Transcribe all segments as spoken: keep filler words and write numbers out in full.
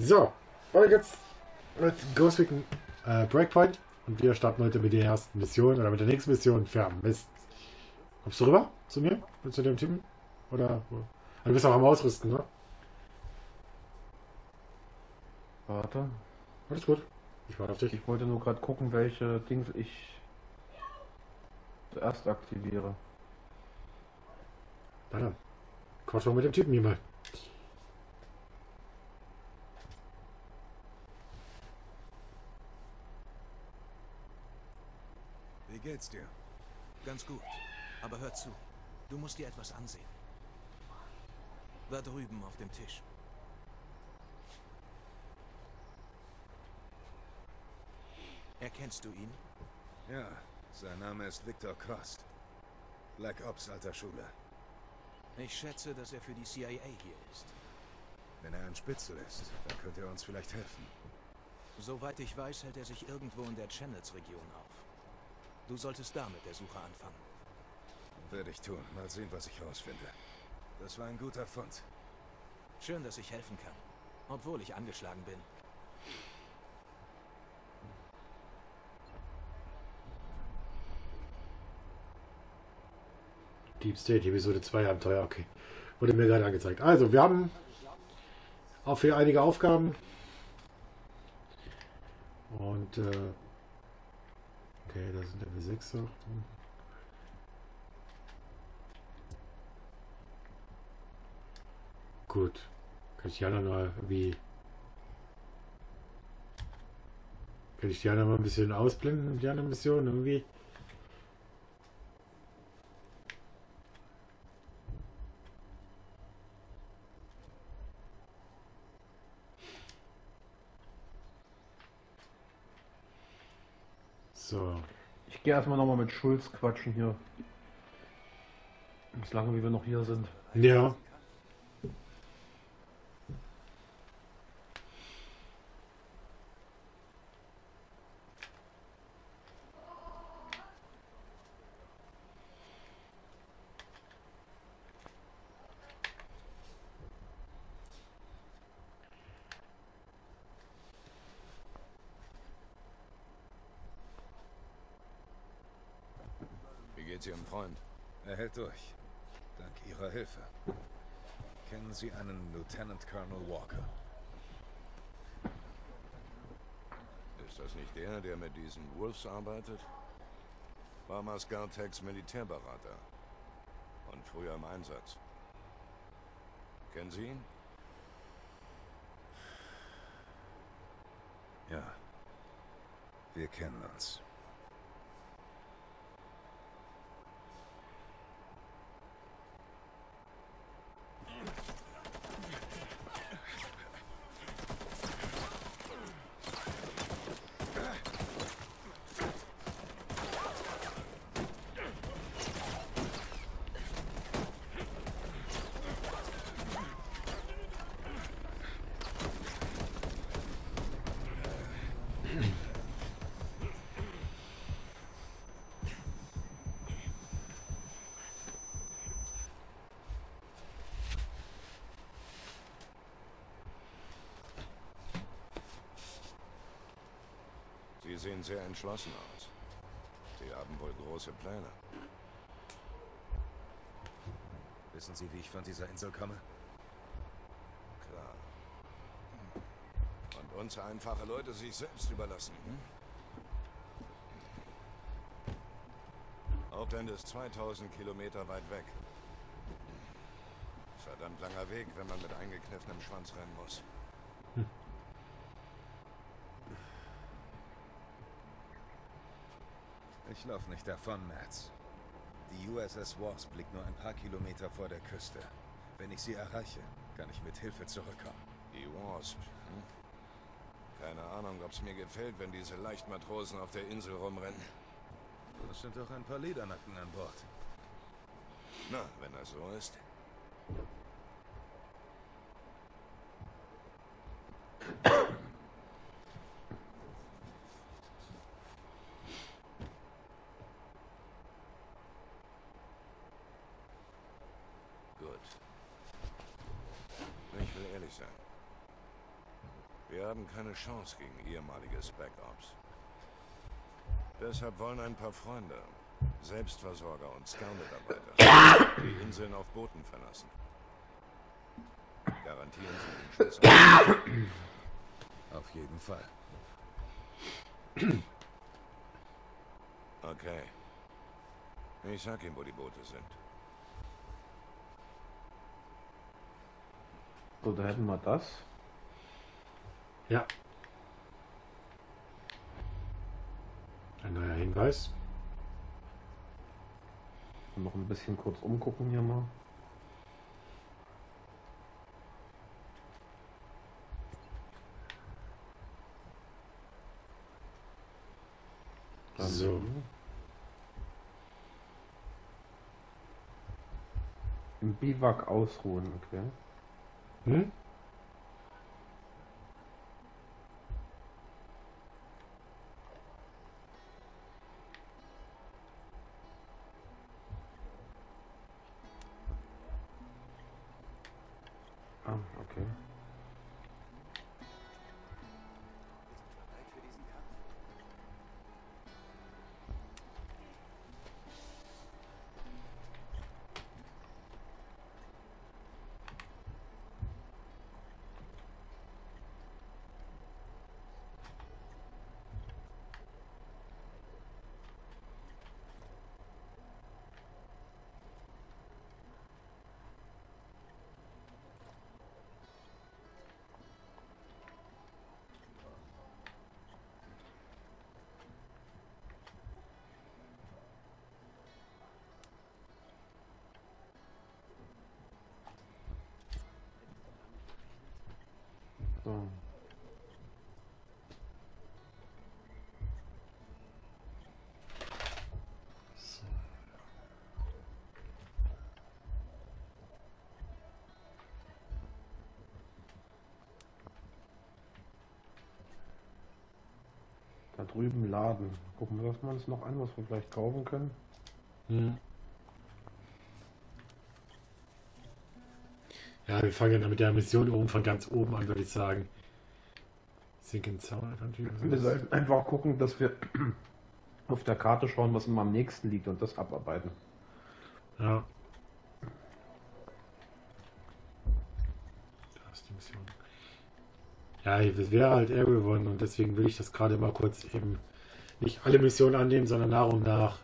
So, weiter geht's mit Ghost Recon äh, Breakpoint. Und wir starten heute mit der ersten Mission oder mit der nächsten Mission. Vermisst. Kommst du rüber zu mir? Zu dem Typen? Oder? Also du bist auch am Ausrüsten, ne? Warte. Alles gut. Ich warte auf dich. Ich wollte nur gerade gucken, welche Dings ich zuerst aktiviere. Na dann. Quatsch mal mit dem Typen hier mal. Wie geht's dir? Ganz gut. Aber hör zu. Du musst dir etwas ansehen. Da drüben auf dem Tisch. Erkennst du ihn? Ja, sein Name ist Victor Cross. Black Ops alter Schule. Ich schätze, dass er für die C I A hier ist. Wenn er ein Spitzel ist, dann könnte er uns vielleicht helfen. Soweit ich weiß, hält er sich irgendwo in der Channels-Region auf. Du solltest da mit der Suche anfangen. Werde ich tun. Mal sehen, was ich herausfinde. Das war ein guter Fund. Schön, dass ich helfen kann. Obwohl ich angeschlagen bin. Deep State, Episode zwei Abenteuer, okay. Wurde mir gerade angezeigt. Also, wir haben auch hier einige Aufgaben. Und, äh, okay, da sind Level sechs noch. Gut. Kann ich die anderen mal wie. Kann ich die anderen mal ein bisschen ausblenden, die anderen Missionen irgendwie? So. Ich gehe erstmal nochmal mit Schulz quatschen hier. Solange wie wir noch hier sind. Ja. Wie geht's Ihrem Freund? Er hält durch. Dank Ihrer Hilfe. Kennen Sie einen Lieutenant Colonel Walker? Ist das nicht der, der mit diesen Wolves arbeitet? War mal Scartex Militärberater. Und früher im Einsatz. Kennen Sie ihn? Ja. Wir kennen uns. Sie sehen sehr entschlossen aus. Sie haben wohl große Pläne. Wissen Sie, wie ich von dieser Insel komme? Klar. Und uns einfache Leute sich selbst überlassen. Hm? Auckland ist zweitausend Kilometer weit weg. Verdammt langer Weg, wenn man mit eingekniffenem Schwanz rennen muss. Ich laufe nicht davon, Mads. Die U S S Wasp liegt nur ein paar Kilometer vor der Küste. Wenn ich sie erreiche, kann ich mit Hilfe zurückkommen. Die Wasp. Hm? Keine Ahnung, ob es mir gefällt, wenn diese Leichtmatrosen auf der Insel rumrennen. Das sind doch ein paar Ledernacken an Bord. Na, wenn das so ist. Gut. Ich will ehrlich sein. Wir haben keine Chance gegen ehemalige Spec Ops. Deshalb wollen ein paar Freunde, Selbstversorger und Scout-Mitarbeiter die Inseln auf Booten verlassen. Garantieren Sie den Schutz. Auf jeden Fall. Okay. Ich sag ihm, wo die Boote sind. So, da hätten wir das. Ja. Ein neuer Hinweis. Noch ein bisschen kurz umgucken hier mal. Dann So. Im Biwak ausruhen, okay. Hm? Ah, okay. So. Da drüben Laden. Gucken wir das mal uns noch an, was wir vielleicht kaufen können. Hm. Ja, wir fangen ja mit der Mission oben von ganz oben an, würde ich sagen. Sinking Sound. Wir sollten einfach gucken, dass wir auf der Karte schauen, was immer am nächsten liegt und das abarbeiten. Ja. Da ist die Mission. Ja, es wäre halt eher gewonnen und deswegen will ich das gerade mal kurz eben nicht alle Missionen annehmen, sondern nach und nach.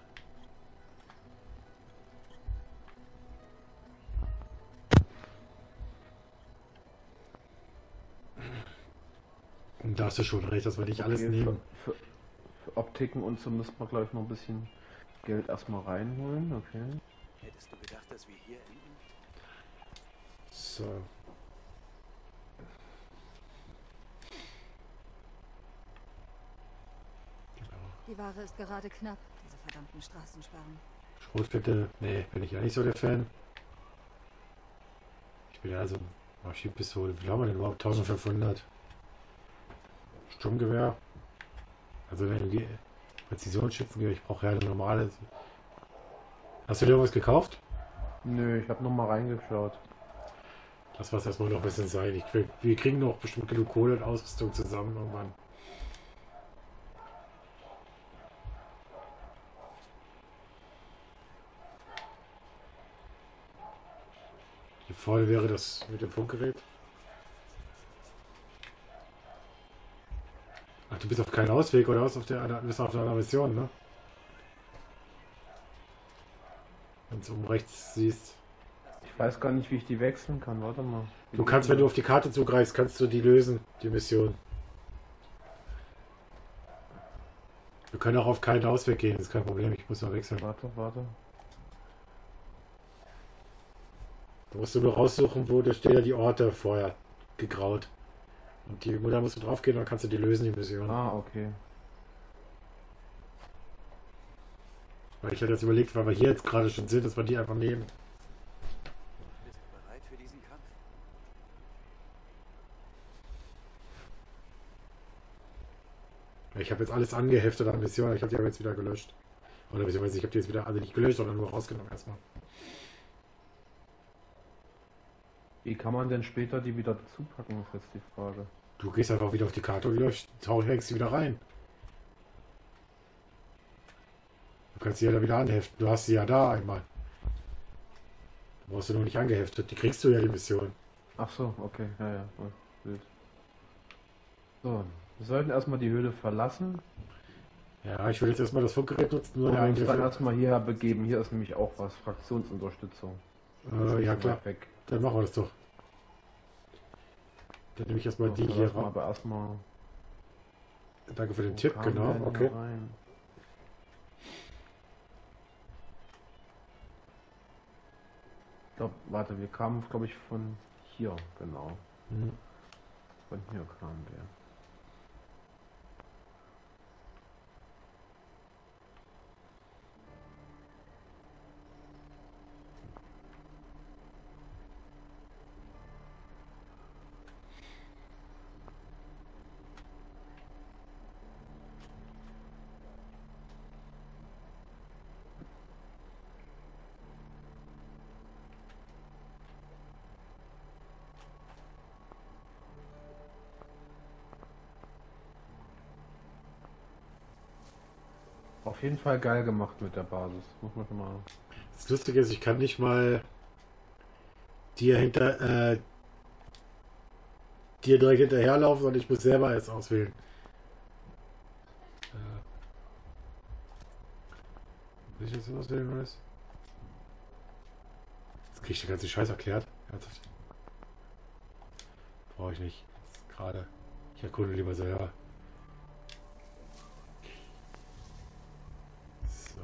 Und da hast du schon recht, dass wir nicht alles Okay, nehmen. Für, für, für Optiken und so müssen wir gleich noch ein bisschen Geld erstmal reinholen, okay. Hättest du gedacht, dass wir hier enden? So. Die Ware ist gerade knapp, diese verdammten Straßensperren. Schrotflinte, nee, bin ich ja nicht so der Fan. Ich bin ja also Maschinenpistole. Wie viel haben wir denn überhaupt? eintausendfünfhundert. Sturmgewehr. Also eine Präzisionsschützengewehr. Ich brauche ja eine normale. Hast du dir irgendwas gekauft? Nö, ich habe noch mal reingeschaut. Das was erstmal noch ein bisschen sein. Ich, wir, wir kriegen noch bestimmt genug Kohle und Ausrüstung zusammen irgendwann. Hier vorne wäre das mit dem Funkgerät. Ach, du bist auf keinen Ausweg oder was? Auf der, du bist auf einer Mission, ne? Wenn du oben rechts siehst. Ich weiß gar nicht, wie ich die wechseln kann. Warte mal. Wie Du geht kannst, denn wenn du das? auf die Karte zugreifst, kannst du die lösen, die Mission. Wir können auch auf keinen Ausweg gehen, das ist kein Problem, ich muss noch wechseln. Warte, warte. Du musst nur raussuchen, wo da steht ja die Orte vorher gegraut. Und die Mutter musst du drauf gehen, dann kannst du die lösen, die Mission. Ah, okay. Weil ich hätte jetzt überlegt, weil wir hier jetzt gerade schon sind, dass wir die einfach nehmen. Bist du bereit für diesen Kampf? Ich habe jetzt alles angeheftet an Missionen, ich habe die aber jetzt wieder gelöscht. Oder beziehungsweise ich habe die jetzt wieder, also nicht gelöscht, sondern nur rausgenommen erstmal. Wie kann man denn später die wieder dazu packen, ist jetzt die Frage. Du gehst einfach wieder auf die Karte und wieder tauch, hängst du wieder rein. Du kannst sie ja da wieder anheften. Du hast sie ja da einmal. Du brauchst du noch nicht angeheftet. Die kriegst du ja, die Mission. Ach so, okay, ja, ja. Oh, wild. So, wir sollten erstmal die Höhle verlassen. Ja, ich will jetzt erstmal das Funkgerät nutzen. Nur Und der uns dann Eingriff. erstmal hierher begeben. Hier ist nämlich auch was. Fraktionsunterstützung. Äh, ja, klar. Weg. Dann machen wir das doch. Dann nehme ich erstmal So, die dann hier lassen wir raus. aber erstmal. Danke für den Wo Tipp, kamen genau. wir denn Okay. rein? Ich glaube, warte, wir kamen, glaube ich, von hier, genau. Mhm. Von hier kamen wir. Auf jeden Fall geil gemacht mit der Basis. Muss man schon mal. Das Lustige ist, ich kann nicht mal dir hinter äh, dir direkt hinterherlaufen, sondern ich muss selber jetzt auswählen. Äh, will ich jetzt auswählen, oder was? Jetzt krieg ich den ganzen Scheiß erklärt. Ernsthaft. Brauche ich nicht. Jetzt gerade. Ich erkunde lieber selber. So.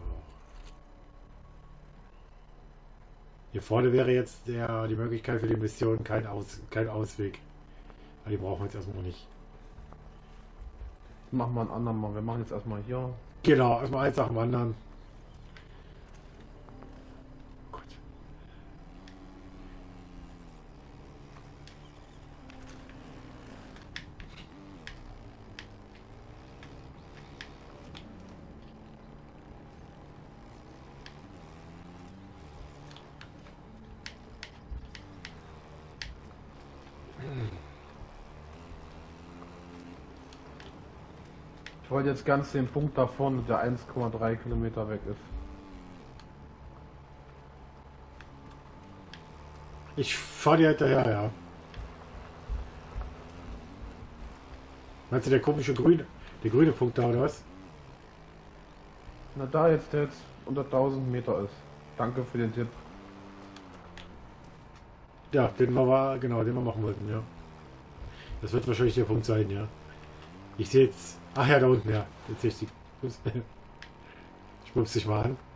Hier vorne wäre jetzt der, die Möglichkeit für die Mission kein, Aus, kein Ausweg. Aber die brauchen wir jetzt erstmal noch nicht. Machen wir einen anderen Mal. Wir machen jetzt erstmal hier. Genau, erstmal eins nach dem anderen. Gut. Ich wollte jetzt ganz den Punkt da vorne, der eins Komma drei Kilometer weg ist. Ich fahre dir hinterher, ja. Meinst du der komische grüne, der grüne Punkt da oder was? Na da jetzt, der jetzt unter tausend Meter ist. Danke für den Tipp. Ja, den wir war, genau, den wir machen wollten, ja. Das wird wahrscheinlich der Punkt sein, ja. Ich sehe jetzt. Ach ja, da unten, ja. Jetzt sehe ich die. Ich pupse dich mal an.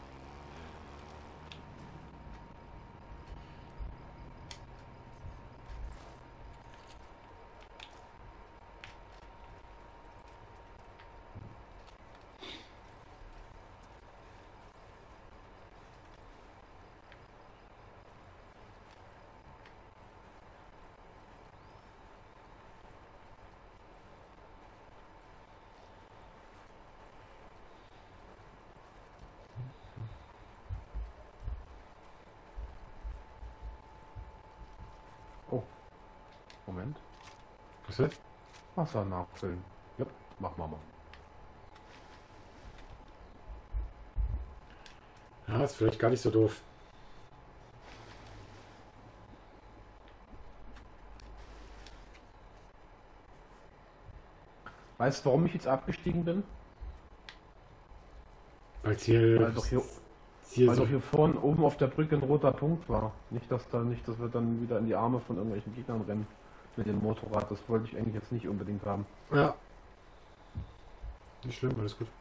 Oh. Moment. Was ist? Wasser nachfüllen. Ja, machen wir mal. Ja, ist vielleicht gar nicht so doof. Weißt du, warum ich jetzt abgestiegen bin? Weil es hier, Weil doch hier, hier weil so. doch hier vorne oben auf der Brücke ein roter Punkt war. Nicht, dass da nicht, dass wir dann wieder in die Arme von irgendwelchen Gegnern rennen mit dem Motorrad. Das wollte ich eigentlich jetzt nicht unbedingt haben. Ja. Nicht schlimm, alles gut.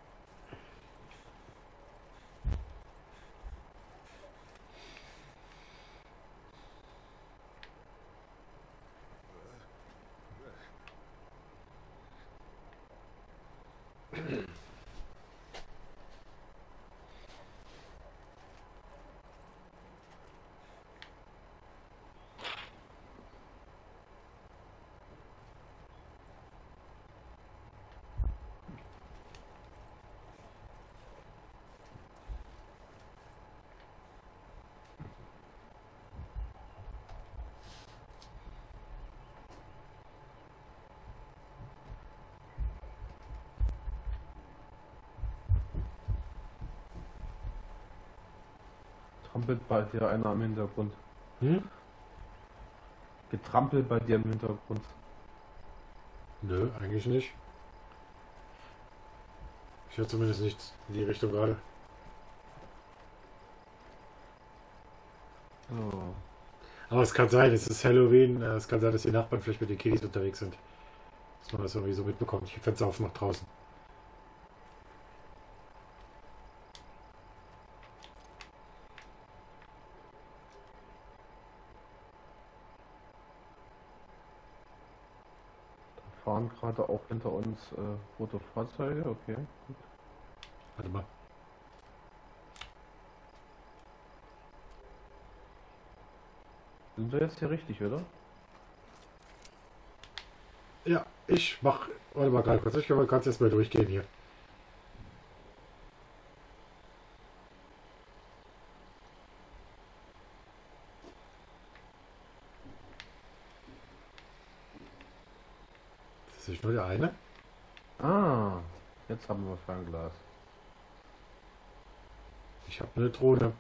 Trampelt bei dir einer im Hintergrund. Hm? Getrampelt bei dir im Hintergrund. Nö, eigentlich nicht. Ich höre zumindest nichts in die Richtung gerade. Oh. Aber es kann sein, es ist Halloween. äh, Es kann sein, dass die Nachbarn vielleicht mit den Kiddies unterwegs sind. Dass man das irgendwie so mitbekommt. Ich Fenster auf nach draußen. Fahren gerade auch hinter uns äh, rote Fahrzeuge, okay. Gut. Warte mal. Sind wir jetzt hier richtig, oder? Ja, ich mach. Warte mal gerade kurz. Ich kann mal ganz erst mal durchgehen hier. Das ist nicht nur der eine. Ah, jetzt haben wir Fernglas. Ich habe eine Drohne.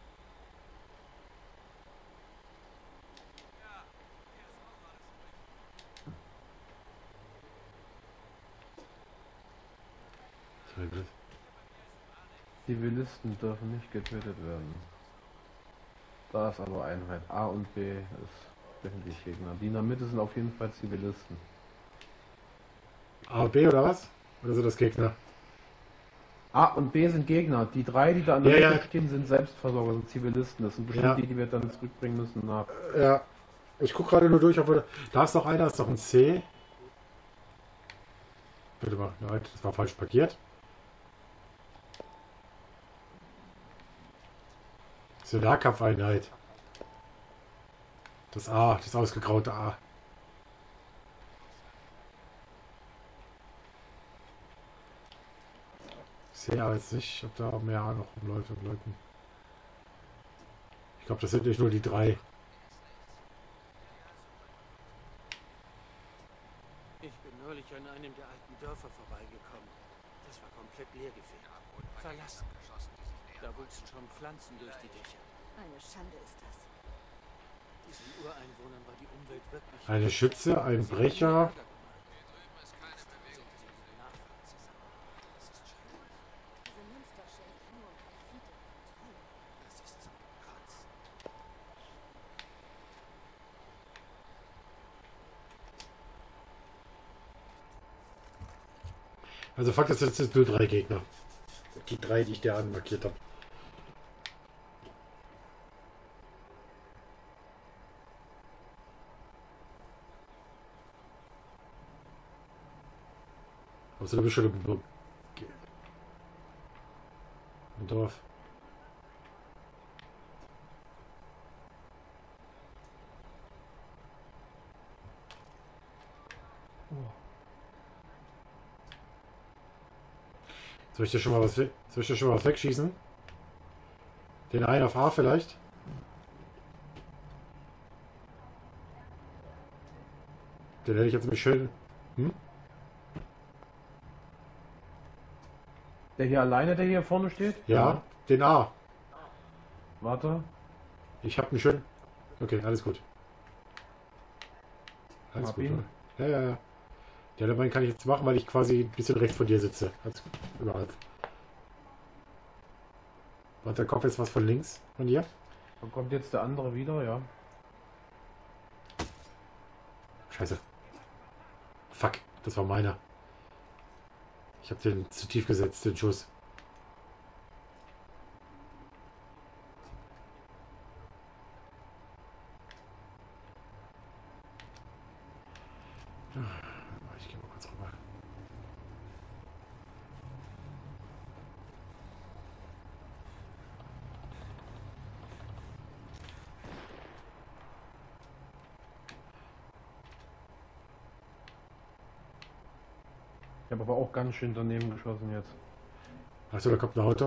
Zivilisten dürfen nicht getötet werden. Da ist aber Einheit. A und B ist definitiv Gegner. Die in der Mitte sind auf jeden Fall Zivilisten. A und B oder was? Oder sind das Gegner? A und B sind Gegner. Die drei, die da an der Ja, Mitte ja. stehen, sind Selbstversorger, sind Zivilisten. Das sind bestimmt Ja. die, die wir dann zurückbringen müssen nach. Ja. Ich gucke gerade nur durch, ob wir. Da ist noch einer, ist noch ein C. Bitte mal, nein, das war falsch parkiert. Das ist eine Nahkampfeinheit. Das A, das ausgegraute A. Ich sehe aber jetzt nicht, ob da mehr noch rumläuft und Leuten. Ich glaube, das sind nicht nur die drei. Ich bin neulich an einem der alten Dörfer vorbeigekommen. Das war komplett leergefegt. Verlassen. Da wuchsen schon Pflanzen durch die Dächer. Eine Schande ist das. Diesen Ureinwohnern war die Umwelt wirklich... Eine Schütze, ein Brecher. Diese Münster schenkt nur Profite und Kontrolle. Das ist so krass. Also Fakt ist, es sind nur drei Gegner. Die drei, die ich dir anmarkiert habe. Also du bist schon im, im Dorf. Soll ich dir schon mal was, we- soll ich dir schon mal was wegschießen? Den einen auf A vielleicht? Den hätte ich jetzt nämlich schön. Hm? Der hier alleine, der hier vorne steht? Ja, den A. Warte. Ich hab einen schön. Okay, alles gut. Alles Hab gut, ihn. oder? Ja, ja, ja. Der dabei kann ich jetzt machen, weil ich quasi ein bisschen rechts von dir sitze. Alles gut. Überhalb. Warte, da kommt jetzt was von links von dir. Dann kommt jetzt der andere wieder, ja. Scheiße. Fuck, das war meiner. Ich habe den zu tief gesetzt, den Schuss. Ich gehe mal kurz rüber. Ich habe aber auch ganz schön daneben geschossen jetzt. Achso, da kommt ein Auto.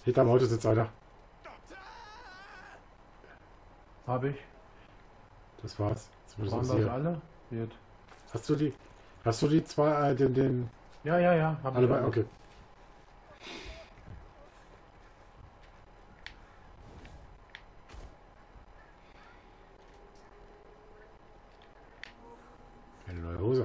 Hinterm Auto sitzt einer. Habe ich. Das war's. Das muss Waren es das hier. alle? Gut. Hast du die? Hast du die zwei, äh, den, den, Ja, ja, ja. Hab alle ich bei? alles. Okay. Eine neue Hose.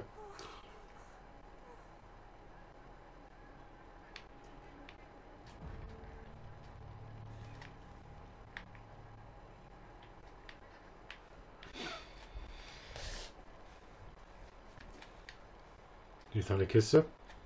Hier ist eine Kiste.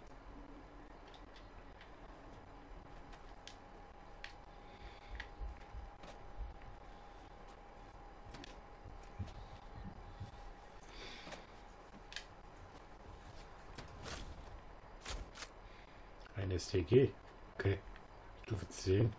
Ein S T G. Okay. Stufe zehn.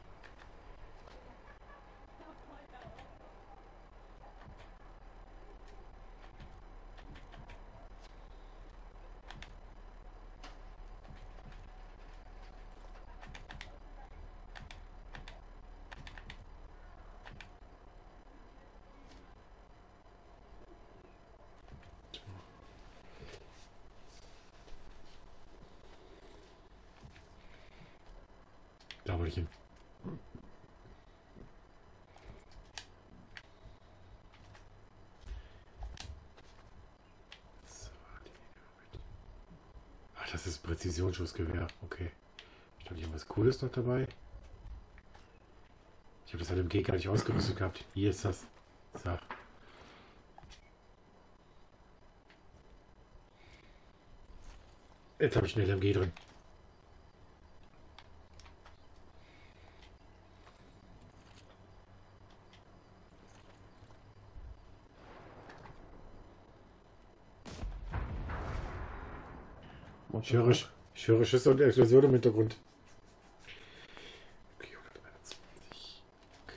Da wollte ich hin. So, ach, das ist Präzisionsschussgewehr. Okay. Stand hier was Cooles noch dabei? Ich habe das halt im G gar nicht ausgerüstet gehabt. Hier ist das. So. Jetzt habe ich eine L M G drin. Ich höre, ich höre Schüsse und Explosionen im Hintergrund. Okay, hunderteinundzwanzig. Okay.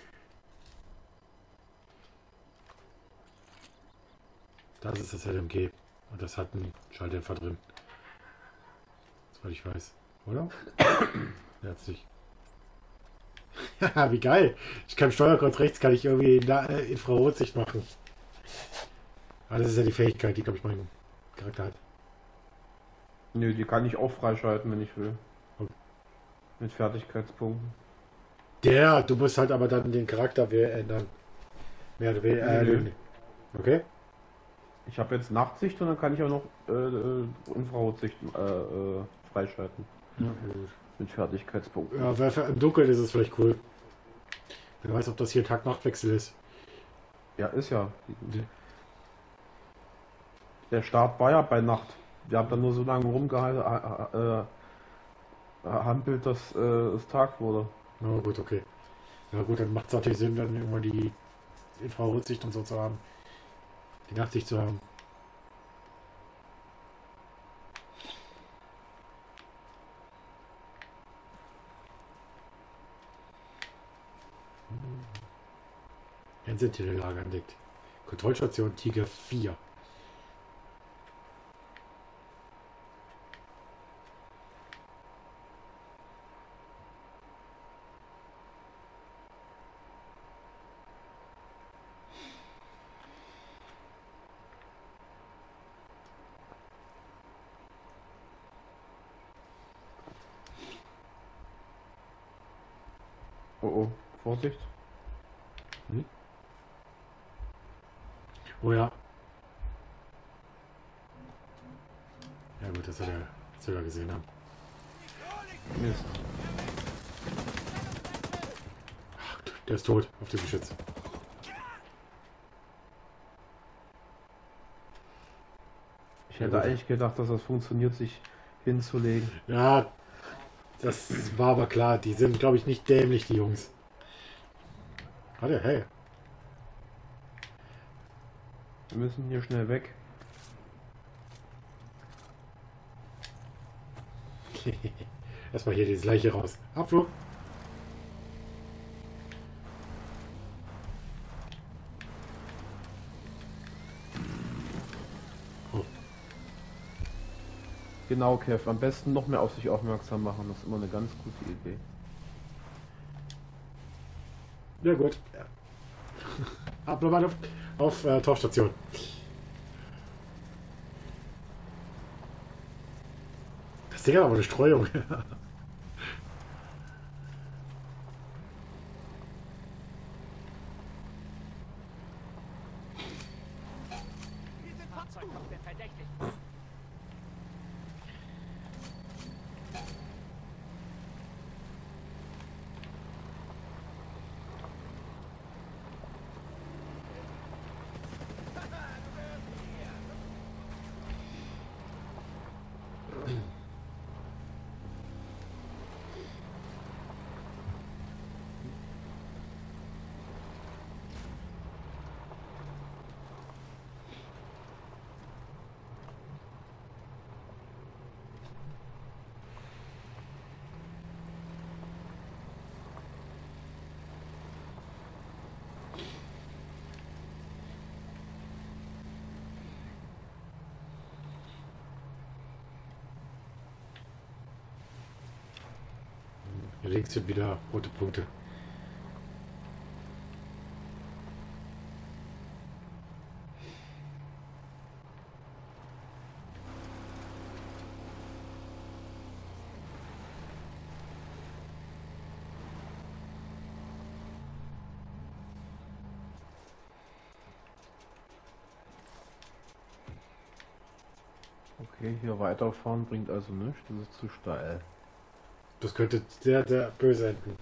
Das ist das L M G. Und das hat einen Schalldämpfer drin. Soweit ich weiß. Oder? Herzlich. Haha, wie geil. Ich kann Steuerkreuz rechts, kann ich irgendwie in der äh, Infrarotsicht machen. Ah, das ist ja die Fähigkeit, die, glaube ich, mein Charakter hat. Nö, die kann ich auch freischalten, wenn ich will. Okay. Mit Fertigkeitspunkten. Der, du musst halt aber dann den Charakter ändern. Mehr oder weniger. Äh, Nö. okay. Ich habe jetzt Nachtsicht und dann kann ich auch noch äh, äh, Infrarotsicht äh, äh, freischalten. Ja, gut. Mit Fertigkeitspunkten. Ja, weil für- im Dunkeln ist es vielleicht cool. Wer weiß, ob das hier Tag-Nacht-Wechsel ist. Ja, ist ja. Der Start war ja bei Nacht. Wir haben dann nur so lange rumgehalten, äh, äh, hampelt, dass äh, es Tag wurde. Na gut, okay. Na gut, dann macht es natürlich Sinn, dann immer die Infrarotsicht und so zu haben. Die Nachtsicht zu haben. Ein Sentinel-Lager entdeckt. Kontrollstation Tiger vier. Oh oh, Vorsicht. Hm? Oh ja. Ja gut, das soll er, das soll er gesehen haben. Mist. Ach, der ist tot auf dem Geschütz. Ich hätte eigentlich gedacht, dass das funktioniert, sich hinzulegen. Ja, das war aber klar. Die sind, glaube ich, nicht dämlich, die Jungs. Warte, hey. Wir müssen hier schnell weg. Erstmal hier dieses Leiche raus. Abflug. Oh. Genau, Kev. Am besten noch mehr auf sich aufmerksam machen. Das ist immer eine ganz gute Idee. Ja gut. Ja. Ab nochmal auf, auf äh, Torfstation. Das Ding hat aber eine Streuung. Links sind wieder rote Punkte. Okay, hier weiterfahren bringt also nichts, das ist zu steil. Das könnte sehr, sehr böse enden.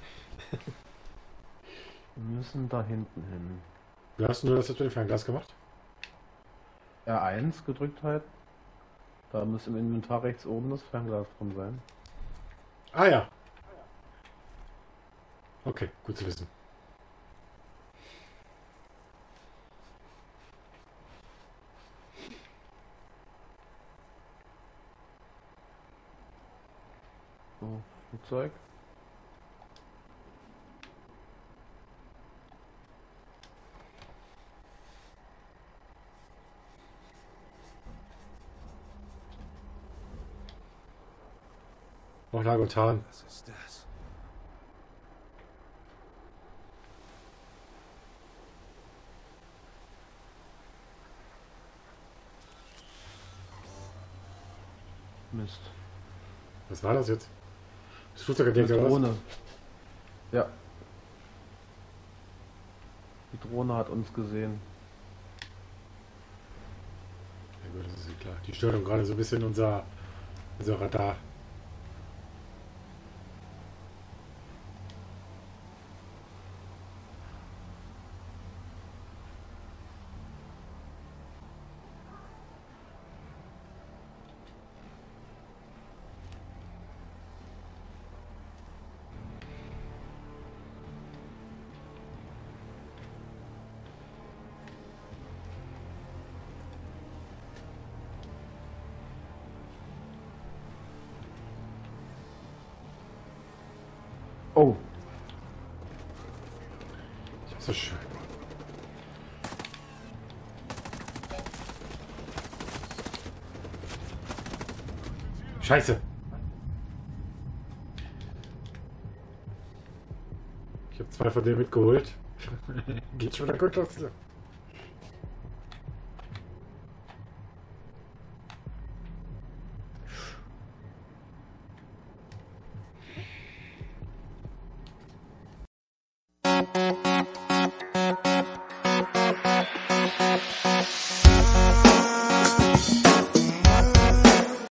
Wir müssen da hinten hin. Wie hast du das jetzt mit dem Fernglas gemacht? R eins gedrückt halt. Da muss im Inventar rechts oben das Fernglas drin sein. Ah ja. Okay, gut zu wissen. So, Flugzeug. Oh, Lagotan. Was ist das? Mist. Was war das jetzt? Das Flugzeug hat Die oder was? Drohne. Ja. Die Drohne hat uns gesehen. Ja gut, das ist ja klar. Die stört gerade so ein bisschen unser, unser Radar. Oh, Das ist so schön. Scheiße. Ich habe zwei von denen mitgeholt. Geht schon wieder gut los.